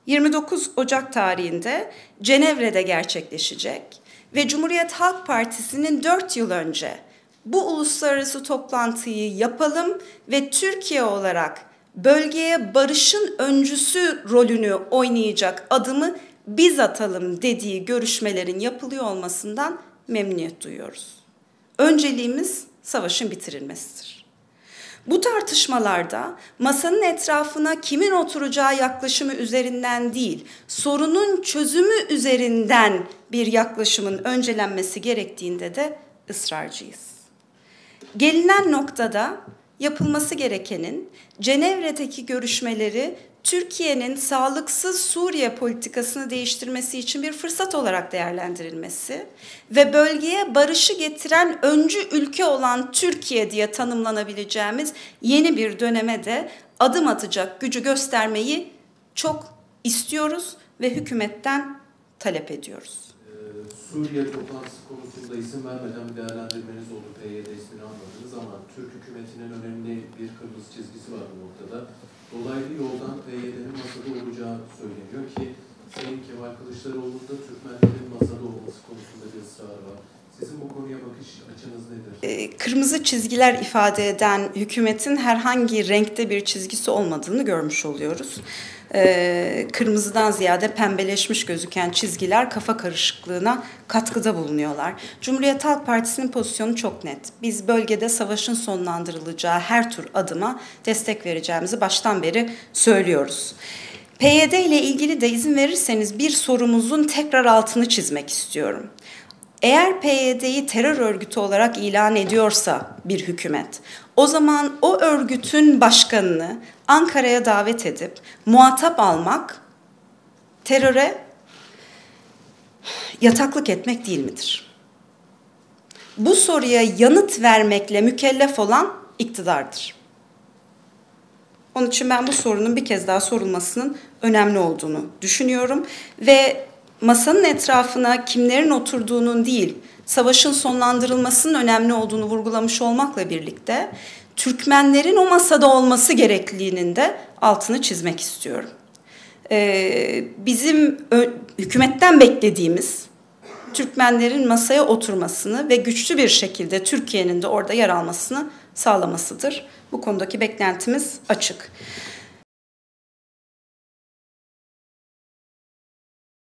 29 Ocak tarihinde Cenevre'de gerçekleşecek ve Cumhuriyet Halk Partisi'nin 4 yıl önce bu uluslararası toplantıyı yapalım ve Türkiye olarak bölgeye barışın öncüsü rolünü oynayacak adımı biz atalım dediği görüşmelerin yapılıyor olmasından memnuniyet duyuyoruz. Önceliğimiz savaşın bitirilmesidir. Bu tartışmalarda masanın etrafına kimin oturacağı yaklaşımı üzerinden değil, sorunun çözümü üzerinden bir yaklaşımın öncelenmesi gerektiğinde de ısrarcıyız. Gelinen noktada yapılması gerekenin Cenevre'deki görüşmeleri Türkiye'nin sağlıksız Suriye politikasını değiştirmesi için bir fırsat olarak değerlendirilmesi ve bölgeye barışı getiren öncü ülke olan Türkiye diye tanımlanabileceğimiz yeni bir döneme de adım atacak gücü göstermeyi çok istiyoruz ve hükümetten talep ediyoruz. Suriye toplantısı konusunda isim vermeden bir değerlendirmeniz oldu. PYD ismini anladınız ama Türk hükümetinin önemli bir kırmızı çizgisi var bu noktada. Dolaylı yoldan PYD'nin masada olacağı söyleniyor ki Sayın Kemal Kılıçdaroğlu'nun da Türkmenlerin masada olması konusunda bir ısrar var. Sizin bu konuya bakış açınız nedir? Kırmızı çizgiler ifade eden hükümetin herhangi renkte bir çizgisi olmadığını görmüş oluyoruz. Kırmızıdan ziyade pembeleşmiş gözüken çizgiler kafa karışıklığına katkıda bulunuyorlar. Cumhuriyet Halk Partisi'nin pozisyonu çok net. Biz bölgede savaşın sonlandırılacağı her tür adıma destek vereceğimizi baştan beri söylüyoruz. PYD ile ilgili de izin verirseniz bir sorumuzun tekrar altını çizmek istiyorum. Eğer PYD'yi terör örgütü olarak ilan ediyorsa bir hükümet, o zaman o örgütün başkanını Ankara'ya davet edip muhatap almak teröre yataklık etmek değil midir? Bu soruya yanıt vermekle mükellef olan iktidardır. Onun için ben bu sorunun bir kez daha sorulmasının önemli olduğunu düşünüyorum ve masanın etrafına kimlerin oturduğunun değil, savaşın sonlandırılmasının önemli olduğunu vurgulamış olmakla birlikte Türkmenlerin o masada olması gerekliliğinin de altını çizmek istiyorum. Bizim hükümetten beklediğimiz Türkmenlerin masaya oturmasını ve güçlü bir şekilde Türkiye'nin de orada yer almasını sağlamasıdır. Bu konudaki beklentimiz açık.